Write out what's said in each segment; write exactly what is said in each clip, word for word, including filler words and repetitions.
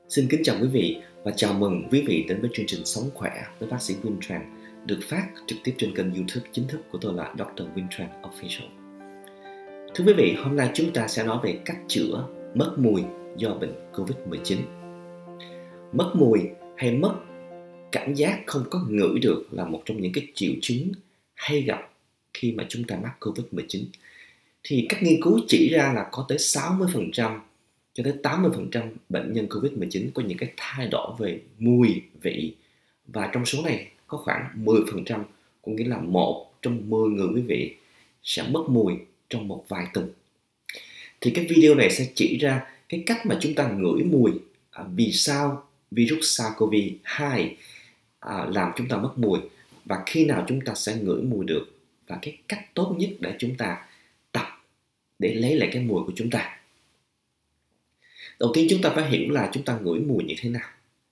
Xin kính chào quý vị và chào mừng quý vị đến với chương trình Sống Khỏe với bác sĩ Win Tran, được phát trực tiếp trên kênh YouTube chính thức của tôi là doctor Win Tran Official. Thưa quý vị, hôm nay chúng ta sẽ nói về cách chữa mất mùi do bệnh Covid mười chín. Mất mùi hay mất cảm giác không có ngửi được là một trong những cái triệu chứng hay gặp khi mà chúng ta mắc Covid mười chín. Thì các nghiên cứu chỉ ra là có tới sáu mươi phần trăm cho tới tám mươi phần trăm bệnh nhân Covid mười chín có những cái thay đổi về mùi, vị. Và trong số này có khoảng mười phần trăm, có nghĩa là một trong mười người quý vị sẽ mất mùi trong một vài tuần. Thì cái video này sẽ chỉ ra cái cách mà chúng ta ngửi mùi, à, vì sao virus SARS-xê o vê hai à, làm chúng ta mất mùi, và khi nào chúng ta sẽ ngửi mùi được, và cái cách tốt nhất để chúng ta tập để lấy lại cái mùi của chúng ta. Đầu tiên chúng ta phải hiểu là chúng ta ngửi mùi như thế nào.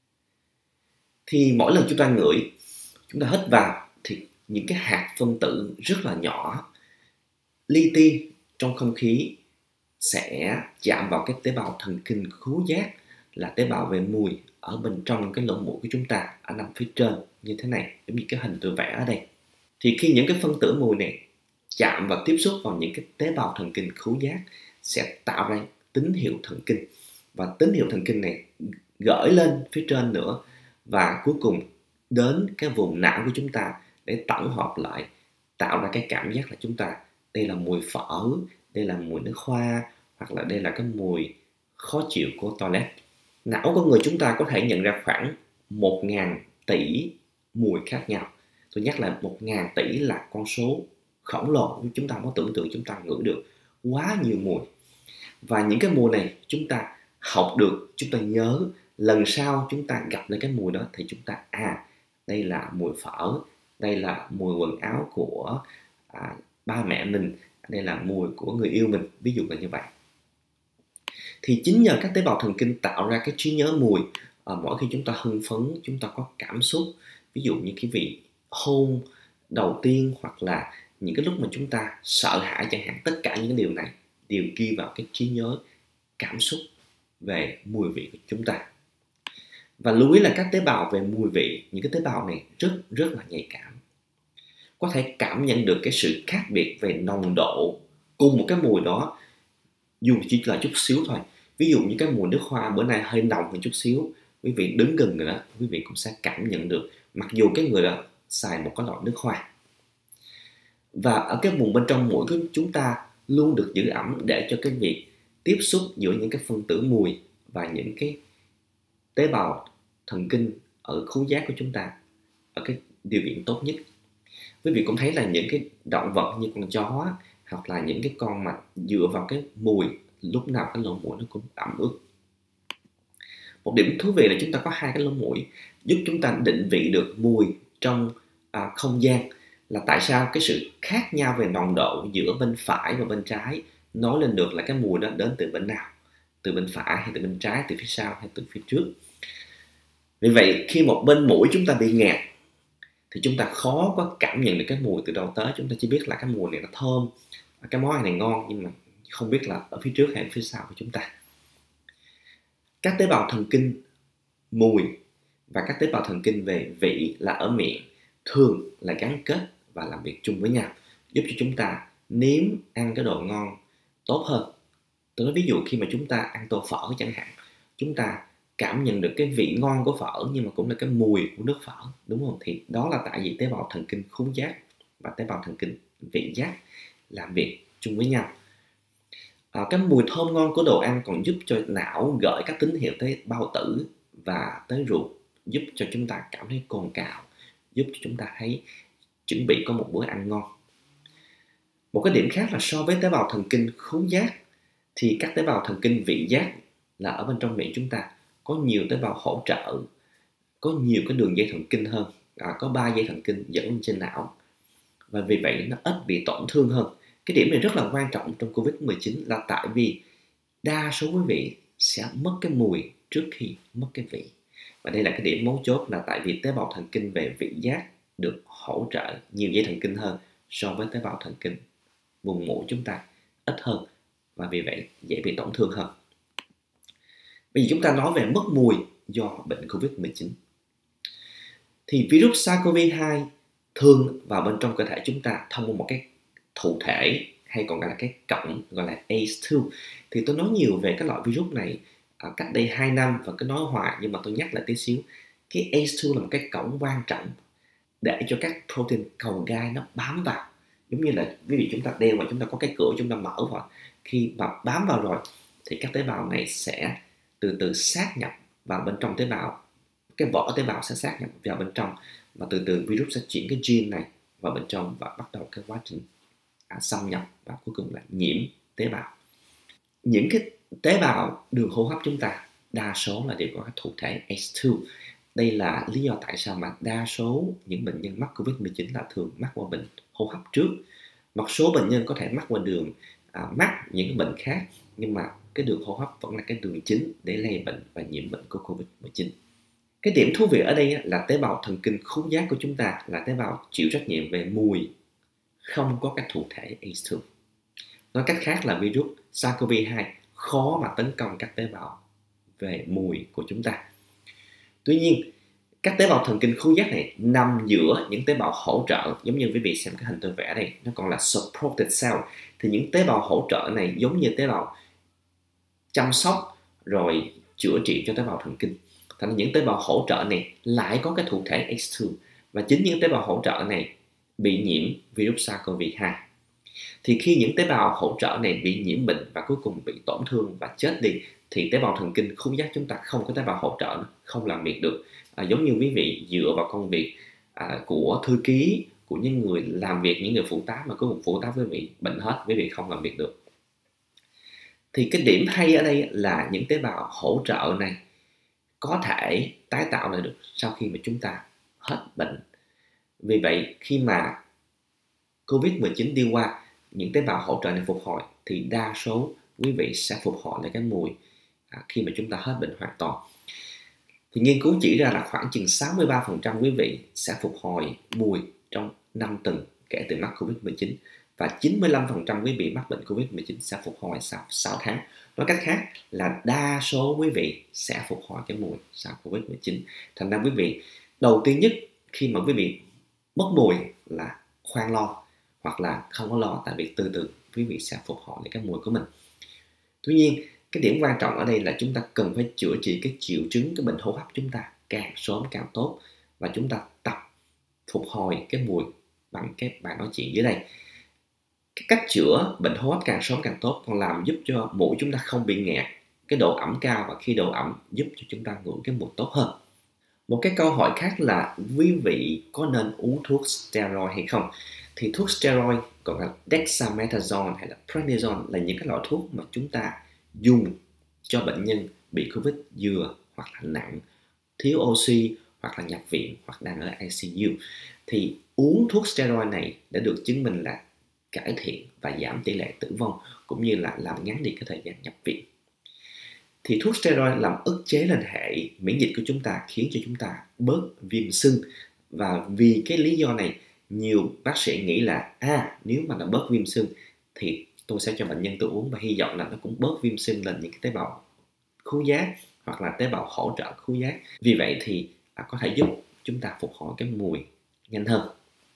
Thì mỗi lần chúng ta ngửi, chúng ta hít vào thì những cái hạt phân tử rất là nhỏ li ti trong không khí sẽ chạm vào cái tế bào thần kinh khứu giác, là tế bào về mùi ở bên trong cái lỗ mũi của chúng ta, ở nằm phía trên như thế này, giống như cái hình tôi vẽ ở đây. Thì khi những cái phân tử mùi này chạm và tiếp xúc vào những cái tế bào thần kinh khứu giác sẽ tạo ra tín hiệu thần kinh, và tín hiệu thần kinh này gửi lên phía trên nữa, và cuối cùng đến cái vùng não của chúng ta để tổng hợp lại, tạo ra cái cảm giác là chúng ta đây là mùi phở, đây là mùi nước hoa, hoặc là đây là cái mùi khó chịu của toilet. Não của người chúng ta có thể nhận ra khoảng một nghìn tỷ mùi khác nhau. Tôi nhắc lại, một nghìn tỷ là con số khổng lồ, chúng ta có tưởng tượng chúng ta ngửi được quá nhiều mùi. Và những cái mùi này chúng ta học được, chúng ta nhớ, lần sau chúng ta gặp lại cái mùi đó thì chúng ta à đây là mùi phở, đây là mùi quần áo của à, ba mẹ mình, đây là mùi của người yêu mình, ví dụ là như vậy. Thì chính nhờ các tế bào thần kinh tạo ra cái trí nhớ mùi, à, mỗi khi chúng ta hưng phấn, chúng ta có cảm xúc, ví dụ như cái vị hôn đầu tiên, hoặc là những cái lúc mà chúng ta sợ hãi chẳng hạn, tất cả những cái điều này đều ghi vào cái trí nhớ cảm xúc về mùi vị của chúng ta. Và lưu ý là các tế bào về mùi vị, những cái tế bào này rất rất là nhạy cảm, có thể cảm nhận được cái sự khác biệt về nồng độ cùng một cái mùi đó, dù chỉ là chút xíu thôi. Ví dụ như cái mùi nước hoa bữa nay hơi nồng hơn chút xíu, quý vị đứng gần người đó, quý vị cũng sẽ cảm nhận được, mặc dù cái người đó xài một cái loại nước hoa. Và ở cái vùng bên trong mũi của chúng ta luôn được giữ ẩm để cho cái việc tiếp xúc giữa những cái phân tử mùi và những cái tế bào thần kinh ở khứu giác của chúng ta ở cái điều kiện tốt nhất. Quý vị cũng thấy là những cái động vật như con chó, hoặc là những cái con mà dựa vào cái mùi, lúc nào cái lỗ mũi nó cũng ẩm ướt. Một điểm thú vị là chúng ta có hai cái lỗ mũi giúp chúng ta định vị được mùi trong à, không gian. Là tại sao cái sự khác nhau về nồng độ giữa bên phải và bên trái nói lên được là cái mùi đó đến từ bên nào, từ bên phải hay từ bên trái, từ phía sau hay từ phía trước. Vì vậy khi một bên mũi chúng ta bị nghẹt thì chúng ta khó có cảm nhận được cái mùi từ đâu tới. Chúng ta chỉ biết là cái mùi này nó thơm, cái món này ngon, nhưng mà không biết là ở phía trước hay ở phía sau của chúng ta. Các tế bào thần kinh mùi và các tế bào thần kinh về vị là ở miệng thường là gắn kết và làm việc chung với nhau, giúp cho chúng ta nếm ăn cái đồ ngon tốt hơn. Tôi nói ví dụ khi mà chúng ta ăn tô phở chẳng hạn, chúng ta cảm nhận được cái vị ngon của phở, nhưng mà cũng là cái mùi của nước phở, đúng không? Thì đó là tại vì tế bào thần kinh khứu giác và tế bào thần kinh vị giác làm việc chung với nhau. À, cái mùi thơm ngon của đồ ăn còn giúp cho não gửi các tín hiệu tới bao tử và tới ruột, giúp cho chúng ta cảm thấy cồn cào, giúp cho chúng ta thấy chuẩn bị có một bữa ăn ngon. Một cái điểm khác là so với tế bào thần kinh khứu giác thì các tế bào thần kinh vị giác là ở bên trong miệng chúng ta có nhiều tế bào hỗ trợ, có nhiều cái đường dây thần kinh hơn, à, có ba dây thần kinh dẫn lên trên não, và vì vậy nó ít bị tổn thương hơn. Cái điểm này rất là quan trọng trong Covid mười chín là tại vì đa số quý vị sẽ mất cái mùi trước khi mất cái vị. Và đây là cái điểm mấu chốt, là tại vì tế bào thần kinh về vị giác được hỗ trợ nhiều dây thần kinh hơn so với tế bào thần kinh vùng mũi chúng ta ít hơn, và vì vậy dễ bị tổn thương hơn. Bây giờ chúng ta nói về mất mùi do bệnh Covid mười chín. Thì virus SARS-xê o vê hai thường vào bên trong cơ thể chúng ta thông qua một cái thụ thể hay còn gọi là cái cổng gọi là a xê hai. Thì tôi nói nhiều về cái loại virus này à, cách đây hai năm và cứ nói hoài, nhưng mà tôi nhắc lại tí xíu. Cái a xê hai là một cái cổng quan trọng để cho các protein cầu gai nó bám vào. Giống như là ví dụ chúng ta đeo vào, chúng ta có cái cửa chúng ta mở vào, khi mà bám vào rồi thì các tế bào này sẽ từ từ sát nhập vào bên trong tế bào, cái vỏ tế bào sẽ sát nhập vào bên trong, và từ từ virus sẽ chuyển cái gene này vào bên trong và bắt đầu cái quá trình à, xâm nhập và cuối cùng là nhiễm tế bào. Những cái tế bào đường hô hấp chúng ta đa số là đều có cái thụ thể a xê hai. Đây là lý do tại sao mà đa số những bệnh nhân mắc Covid mười chín là thường mắc qua bệnh hô hấp trước. Một số bệnh nhân có thể mắc qua đường à, mắc những bệnh khác, nhưng mà cái đường hô hấp vẫn là cái đường chính để lây bệnh và nhiễm bệnh của Covid mười chín. Cái điểm thú vị ở đây là tế bào thần kinh khứu giác của chúng ta là tế bào chịu trách nhiệm về mùi, không có các thụ thể a xê hai. Nói cách khác là virus SARS-xê o vê hai khó mà tấn công các tế bào về mùi của chúng ta. Tuy nhiên, các tế bào thần kinh khứu giác này nằm giữa những tế bào hỗ trợ, giống như quý vị xem cái hình tôi vẽ đây, nó còn là supported cell. Thì những tế bào hỗ trợ này giống như tế bào chăm sóc rồi chữa trị cho tế bào thần kinh. Thành những tế bào hỗ trợ này lại có cái thụ thể a xê hai, và chính những tế bào hỗ trợ này bị nhiễm virus SARS-xê o vê hai. Thì khi những tế bào hỗ trợ này bị nhiễm bệnh và cuối cùng bị tổn thương và chết đi, thì tế bào thần kinh khứu giác chúng ta không có tế bào hỗ trợ, không làm việc được. À, giống như quý vị dựa vào công việc à, của thư ký, của những người làm việc, những người phụ tá, mà cuối cùng phụ tá quý vị bệnh hết, quý vị không làm việc được. Thì cái điểm hay ở đây là những tế bào hỗ trợ này có thể tái tạo lại được sau khi mà chúng ta hết bệnh. Vì vậy khi mà Covid mười chín đi qua, những tế bào hỗ trợ này phục hồi thì đa số quý vị sẽ phục hồi lại cái mùi à, khi mà chúng ta hết bệnh hoàn toàn. Thì nghiên cứu chỉ ra là khoảng chừng sáu mươi ba phần trăm quý vị sẽ phục hồi mùi trong năm tuần kể từ mắc Covid mười chín, và chín mươi lăm phần trăm quý vị mắc bệnh Covid mười chín sẽ phục hồi sau sáu tháng. Nói cách khác là đa số quý vị sẽ phục hồi cái mùi sau Covid mười chín. Thành ra quý vị đầu tiên nhất khi mà quý vị mất mùi là khoan lo, hoặc là không có lo, tại vì từ từ quý vị sẽ phục hồi lại cái mùi của mình. Tuy nhiên, cái điểm quan trọng ở đây là chúng ta cần phải chữa trị cái triệu chứng, cái bệnh hô hấp chúng ta càng sớm càng tốt, và chúng ta tập phục hồi cái mùi bằng cái bài nói chuyện dưới đây. Cái cách chữa bệnh hô hấp càng sớm càng tốt còn làm giúp cho mũi chúng ta không bị nghẹt, cái độ ẩm cao, và khi độ ẩm giúp cho chúng ta ngửi cái mùi tốt hơn. Một cái câu hỏi khác là quý vị có nên uống thuốc steroid hay không? Thì thuốc steroid còn là dexamethasone hay là prednisone là những cái loại thuốc mà chúng ta dùng cho bệnh nhân bị Covid vừa hoặc là nặng, thiếu oxy, hoặc là nhập viện, hoặc đang ở i xê u. Thì uống thuốc steroid này đã được chứng minh là cải thiện và giảm tỷ lệ tử vong, cũng như là làm ngắn đi cái thời gian nhập viện. Thì thuốc steroid làm ức chế lên hệ miễn dịch của chúng ta, khiến cho chúng ta bớt viêm sưng. Và vì cái lý do này, nhiều bác sĩ nghĩ là à, nếu mà nó bớt viêm sưng thì tôi sẽ cho bệnh nhân tôi uống, và hy vọng là nó cũng bớt viêm sưng lên những cái tế bào khứu giác hoặc là tế bào hỗ trợ khứu giác. Vì vậy thì à, có thể giúp chúng ta phục hồi cái mùi nhanh hơn.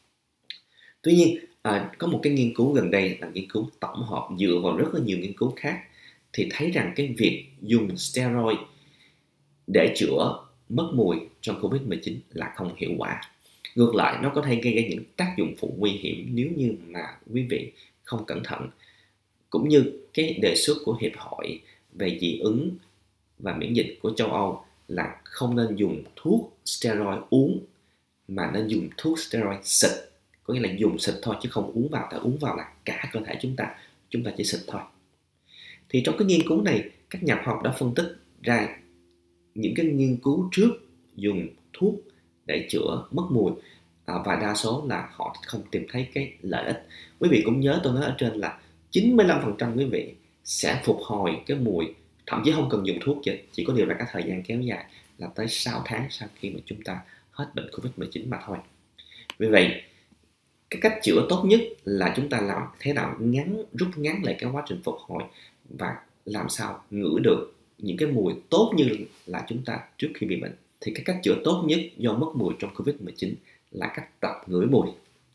Tuy nhiên à, có một cái nghiên cứu gần đây là nghiên cứu tổng hợp dựa vào rất là nhiều nghiên cứu khác, thì thấy rằng cái việc dùng steroid để chữa mất mùi trong Covid mười chín là không hiệu quả. Ngược lại, nó có thể gây ra những tác dụng phụ nguy hiểm nếu như mà quý vị không cẩn thận. Cũng như cái đề xuất của Hiệp hội về dị ứng và miễn dịch của châu Âu là không nên dùng thuốc steroid uống, mà nên dùng thuốc steroid xịt. Có nghĩa là dùng xịt thôi chứ không uống vào, tại uống vào là cả cơ thể chúng ta, chúng ta chỉ xịt thôi. Thì trong cái nghiên cứu này, các nhà khoa học đã phân tích ra những cái nghiên cứu trước dùng thuốc để chữa mất mùi, à, và đa số là họ không tìm thấy cái lợi ích. Quý vị cũng nhớ tôi nói ở trên là chín mươi lăm phần trăm quý vị sẽ phục hồi cái mùi, thậm chí không cần dùng thuốc chứ, chỉ có điều là cái thời gian kéo dài là tới sáu tháng sau khi mà chúng ta hết bệnh Covid mười chín mà thôi. Vì vậy, cái cách chữa tốt nhất là chúng ta làm thế nào ngắn, rút ngắn lại cái quá trình phục hồi, và làm sao ngửi được những cái mùi tốt như là chúng ta trước khi bị bệnh, thì cái cách chữa tốt nhất do mất mùi trong Covid mười chín là cách tập ngửi mùi.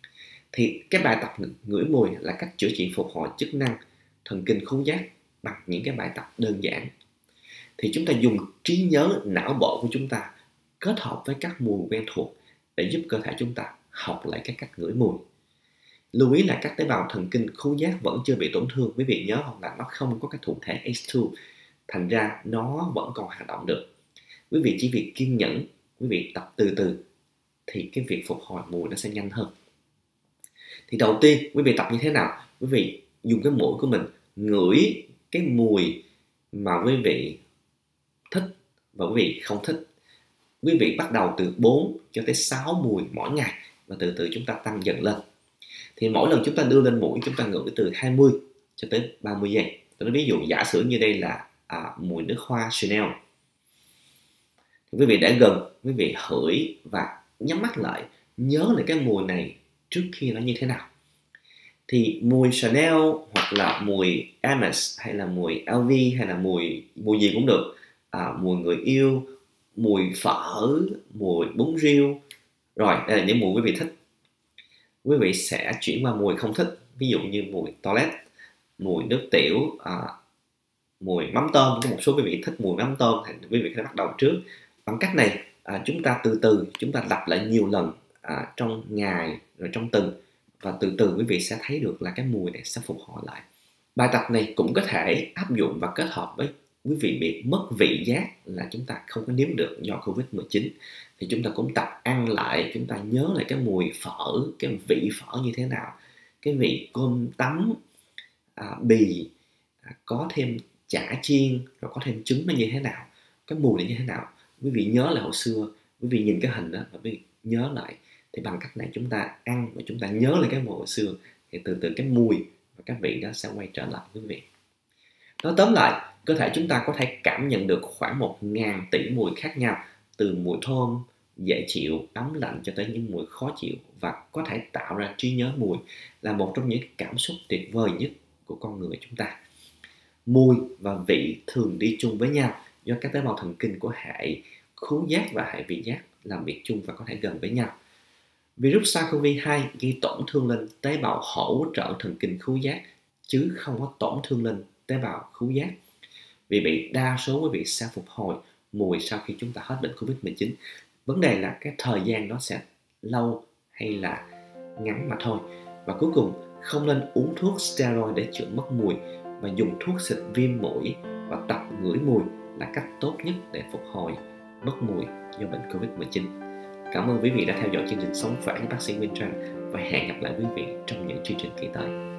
Thì cái bài tập ngửi mùi là cách chữa trị phục hồi chức năng thần kinh khứu giác bằng những cái bài tập đơn giản. Thì chúng ta dùng trí nhớ não bộ của chúng ta kết hợp với các mùi quen thuộc để giúp cơ thể chúng ta học lại cái cách ngửi mùi. Lưu ý là các tế bào thần kinh khứu giác vẫn chưa bị tổn thương. Quý vị nhớ không, là nó không có cái thụ thể H hai, thành ra nó vẫn còn hoạt động được. Quý vị chỉ việc kiên nhẫn, quý vị tập từ từ thì cái việc phục hồi mùi nó sẽ nhanh hơn. Thì đầu tiên quý vị tập như thế nào? Quý vị dùng cái mũi của mình ngửi cái mùi mà quý vị thích và quý vị không thích. Quý vị bắt đầu từ bốn cho tới sáu mùi mỗi ngày và từ từ chúng ta tăng dần lên. Thì mỗi lần chúng ta đưa lên mũi, chúng ta ngửi từ hai mươi cho tới ba mươi giây. Tôi nói ví dụ giả sử như đây là à, mùi nước hoa Chanel. Thì quý vị để gần, quý vị hửi và nhắm mắt lại, nhớ lại cái mùi này trước khi nó như thế nào. Thì mùi Chanel hoặc là mùi Hermes hay là mùi L V hay là mùi mùi gì cũng được, à, mùi người yêu, mùi phở, mùi bún riêu. Rồi, đây là những mùi quý vị thích. Quý vị sẽ chuyển qua mùi không thích, ví dụ như mùi toilet, mùi nước tiểu, à, mùi mắm tôm. Có một số quý vị thích mùi mắm tôm thì quý vị phải bắt đầu trước. Bằng cách này à, chúng ta từ từ chúng ta lặp lại nhiều lần à, trong ngày rồi trong tuần, và từ từ quý vị sẽ thấy được là cái mùi này sẽ phục hồi lại. Bài tập này cũng có thể áp dụng và kết hợp với quý vị bị mất vị giác, là chúng ta không có nếm được do Covid mười chín, thì chúng ta cũng tập ăn lại, chúng ta nhớ lại cái mùi phở, cái vị phở như thế nào, cái vị cơm tấm, à, bì, à, có thêm chả chiên, rồi có thêm trứng nó như thế nào, cái mùi này như thế nào. Quý vị nhớ lại hồi xưa, quý vị nhìn cái hình đó và quý vị nhớ lại. Thì bằng cách này chúng ta ăn và chúng ta nhớ lại cái mùi hồi xưa, thì từ từ cái mùi và cái vị đó sẽ quay trở lại quý vị. Nói tóm lại, cơ thể chúng ta có thể cảm nhận được khoảng một ngàn tỷ mùi khác nhau, từ mùi thơm, dễ chịu, ấm lạnh cho tới những mùi khó chịu, và có thể tạo ra trí nhớ mùi, là một trong những cảm xúc tuyệt vời nhất của con người chúng ta. Mùi và vị thường đi chung với nhau do các tế bào thần kinh của hệ khứu giác và hệ vị giác làm việc chung và có thể gần với nhau. Virus SARS-xê o vê hai gây tổn thương lên tế bào hỗ trợ thần kinh khứu giác chứ không có tổn thương lên tế bào khứu giác. Vì vậy đa số quý vị sẽ phục hồi mùi sau khi chúng ta hết bệnh Covid mười chín. Vấn đề là cái thời gian nó sẽ lâu hay là ngắn mà thôi. Và cuối cùng, không nên uống thuốc steroid để chữa mất mùi, và dùng thuốc xịt viêm mũi và tập ngửi mùi là cách tốt nhất để phục hồi mất mùi do bệnh Covid mười chín. Cảm ơn quý vị đã theo dõi chương trình Sống Khỏe với bác sĩ Win Tran, và hẹn gặp lại quý vị trong những chương trình kỳ tới.